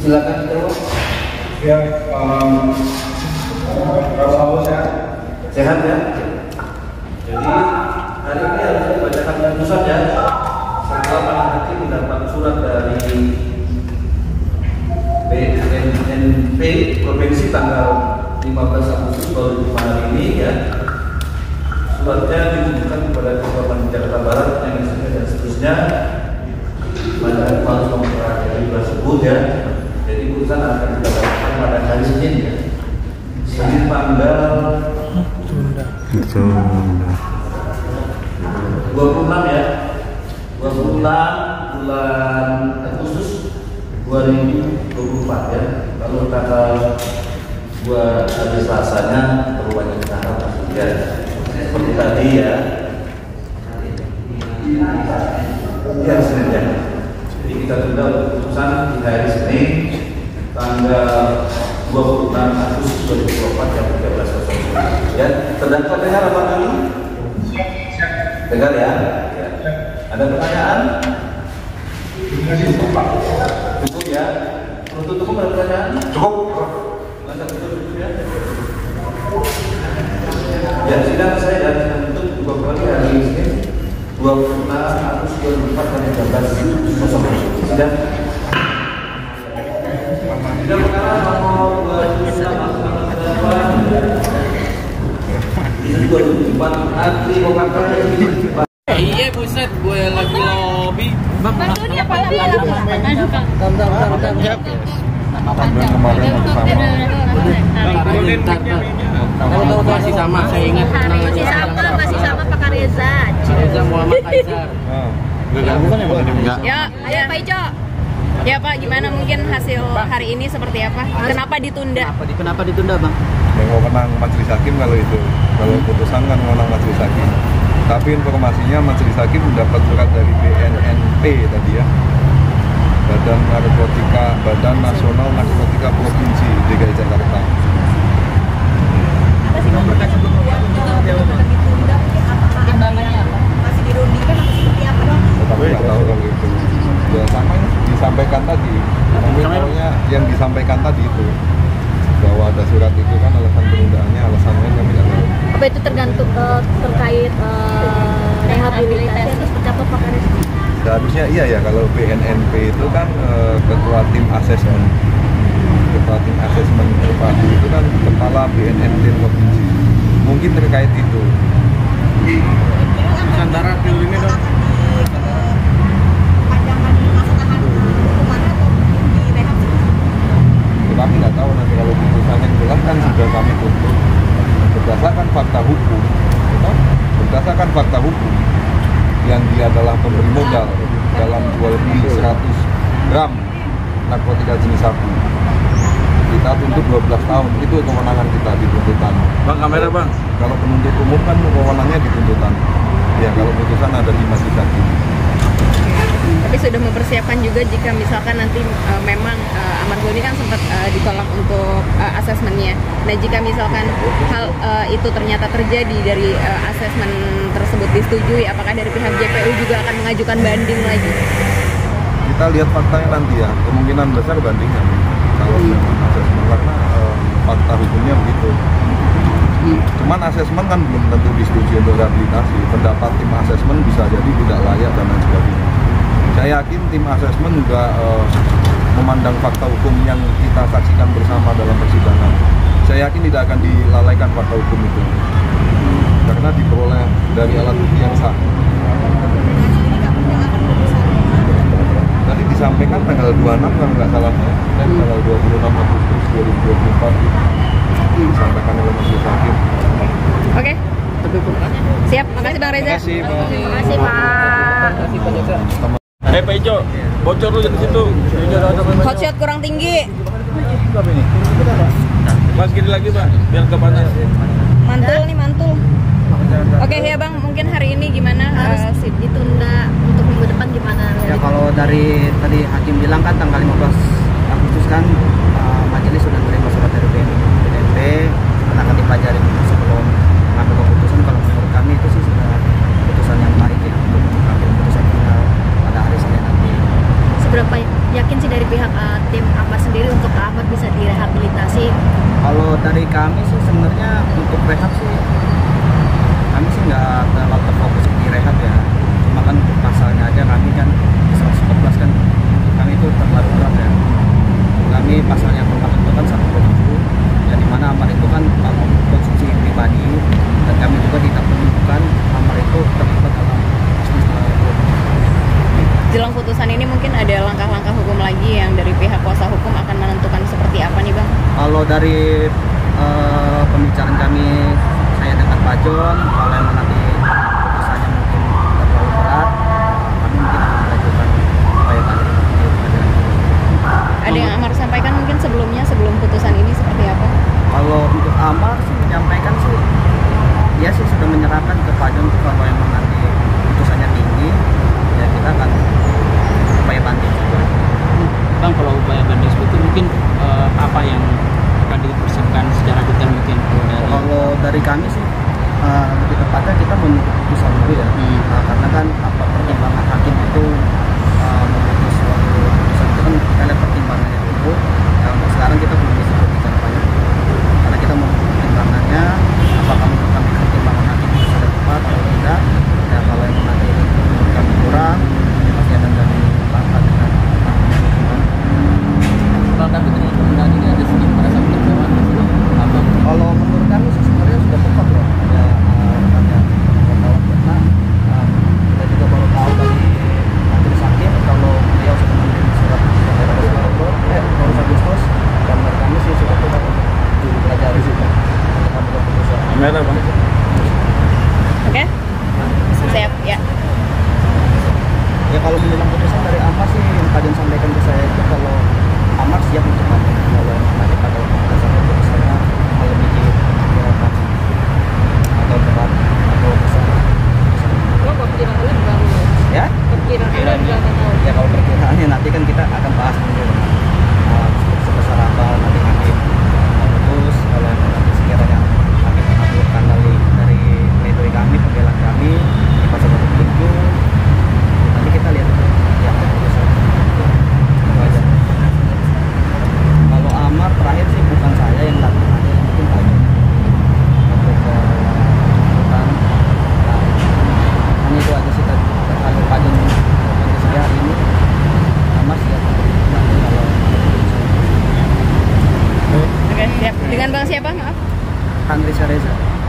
Silakan terus. Ya, kalau sehat. Sehat ya. Jadi hari ini harus dibacakan putusan ya. Setelah para hakim mendapat surat dari BNNP Provinsi tanggal 15 Agustus 2005 hari ini ya. Suratnya ditujukan kepada Ketua Panitia Jakarta Barat yang dan seterusnya pada harus mempelajari tersebut ya. Jadi putusan akan dibacakan pada hari Senin ya. Senin tanggal 26 ya. 26 bulan Agustus 2024 ya. Lalu tanggal 2 hari Selasanya perubahan tanggal ya. Seperti tadi ya. Ya Senin ya. Jadi kita tunda keputusan di hari Senin tanggal 26 Agustus 2024 jam 13.00 ya. Terdakwa dengar apa kami? Dengar ya? Ya. Ada pertanyaan? Cukup ya? Untuk ada pertanyaan? Cukup. Masa cukup ya? Ya sidang saya dan untuk dua kali hari Senin 26 Agustus 2024 jam 13.00 sidang. Sidang perkara nomor 2004 anti Bokaka. Iya buset, gue lagi lobby. Bantu dia Pak dia. Masih sama, saya ingat. Masih sama Pak Reza. Reza Muhammad Kaisar. Ya, ayo Pak Ijo. Ya Pak, gimana mungkin hasil hari ini seperti apa? Kenapa ditunda? Kenapa ditunda Bang? Yang wewenang majelis hakim kalau itu, kalau putusan kan wewenang majelis hakim. Tapi informasinya majelis hakim mendapat surat dari BNNP tadi ya, Badan Nasional Narkotika Provinsi DKI Jakarta. Apa sih Bang berkas sebelumnya ditunda? Perkembangannya apa? Masih dirundingkan atau seperti apa Bang? Tapi nggak tahu kalau itu. Ya sama yang disampaikan tadi. Misalnya yang disampaikan tadi itu bahwa ada surat itu kan alasan penundaannya, alasannya kami tidak tahu. Apa itu tergantung terkait rehabilitasi atau seperti apa Pak Karis? Seharusnya iya ya, kalau BNNP itu kan ketua tim asesmen terpadu itu kan kepala BNNP provinsi. Mungkin terkait itu. Nusantara Pil ini dong. Kami nggak tahu nanti kalau putusan yang jelas kan sudah kami tuntut berdasarkan fakta hukum, berdasarkan fakta hukum yang dia adalah pemberi modal dalam jual beli 100 gram narkotika jenis sabu. Kita tuntut 12 tahun, itu kewenangan kita di tuntutan. Bang kamera Bang. Kalau penuntut umum kan kewenangannya di tuntutan. Ya kalau putusan ada di majelis hakim. Tapi sudah mempersiapkan juga jika misalkan nanti memang Amar ini kan sempat ditolak untuk asesmennya. Nah jika misalkan hal itu ternyata terjadi dari asesmen tersebut disetujui, apakah dari pihak JPU juga akan mengajukan banding lagi? Kita lihat faktanya nanti ya, kemungkinan besar bandingan kalau memang asesmen karena fakta hukumnya begitu. Cuman asesmen kan belum tentu disetujui untuk rehabilitasi. Pendapat tim asesmen bisa jadi tidak layak dan lain sebagainya. Saya yakin tim asesmen juga memandang fakta hukum yang kita saksikan bersama dalam persidangan. Saya yakin tidak akan dilalaikan fakta hukum itu karena diperoleh dari alat bukti yang sah. Tadi disampaikan tanggal 26 kalau nggak salah ya, dan tanggal 26 Agustus 2024 disampaikan oleh majelis hakim. Oke. Siap, makasih Bang Reza. Makasih Pak. Pak Ijo, bocor lu di situ. Hot shot kurang tinggi. Mas gini lagi Bang, biar ke panas. Mantul nih mantul. Oke ya Bang, mungkin hari ini gimana ditunda untuk minggu depan gimana? Ya kalau dari tadi hakim bilang kan tanggal 15 Agustus kan majelis sudah menerima surat dari BNP dan akan dipelajari sebelum mengambil keputusan. Kalau menurut kami itu sih sudah keputusan yang baik ya untuk mengambil keputusan final pada hari Senin nanti. Seberapa yakin sih dari pihak tim Amar sendiri sendiri untuk Kak Ahmad bisa direhabilitasi? Kalau dari kami sih sebenarnya untuk rehab sih kami sih nggak terlalu terfokus di rehab ya. Cuma kan untuk pasalnya aja kami kan 114 kan kami itu terlalu berat ya. Kami pasal yang keempat itu kan 127 yang dimana amar itu kan konsumsi pribadi dan kami juga tidak menemukan amar itu terlibat dalam bisnis tersebut. Jelang putusan ini mungkin ada langkah-langkah hukum lagi yang dari pihak kuasa hukum akan menentukan seperti apa nih Bang? Kalau dari pembicaraan kami saya dengan Pak John, kalau yang nanti putusannya mungkin terlalu berat, kami mungkin akan mengajukan upaya banding di pengadilan. Ada yang Amar sampaikan mungkin sebelumnya sebelum putusan ini seperti apa? Kalau untuk Amar sih menyampaikan sih, dia sih sudah menyerahkan ke Pak John tuh kalau emang nanti putusannya tinggi, ya kita akan upaya banding juga. Bang, kalau upaya banding itu mungkin apa yang akan dipersiapkan secara detail mungkin dari Kalau dari kami sih lebih tepatnya kita menunggu putusan dulu ya. Karena kan apa pertimbangan hakim itu memutus suatu putusan itu kan kita lihat pertimbangannya dulu. Untuk sekarang kita belum bisa berbicara banyak karena kita menunggu pertimbangannya, apakah menurut kami pertimbangan hakim itu sudah tepat atau tidak. Ya kalau yang nanti menurut kami kurang, ya pasti akan kami bantah dengan Bang, tapi ternyata penggunaan ini ada sedikit merasa kekecewaan Abang. kalau menurut kami sih sebenarnya sudah tepat loh ada rekannya wartawan karena kita juga baru tahu dari majelis hakim kalau beliau sudah mengirim surat pada baru Agustus dan menurut kami sih sudah tepat untuk dipelajari juga kami keputusan. Merah Bang. Oke? Siap, ya. Ya kalau menjelang putusan dari Amar sih yang kalian sampaikan ke saya itu kalau Amar siap untuk banding kalau nanti pada sampai putusannya melebihi perkiraan kami atau berat atau besar. Lo perkiraannya berapa? Ya? Perkiraannya berapa tahun? Ya kalau perkiraannya nanti kan kita akan bahas dulu sebesar apa nanti hakim putus kalau nanti sekiranya hakim mengabulkan dari pledoi kami pembelaan kami di pasal 27 nanti kita lihat itu ya keputusan itu aja. Kalau Amar terakhir sih bukan saya yang datang aja mungkin Pak John untuk tuntutan hanya itu aja sih tadi kalau Pak John kondisi hari ini Amar siap nanti kalau Oke, siap. Dengan Bang siapa? Maaf. Andri Reza.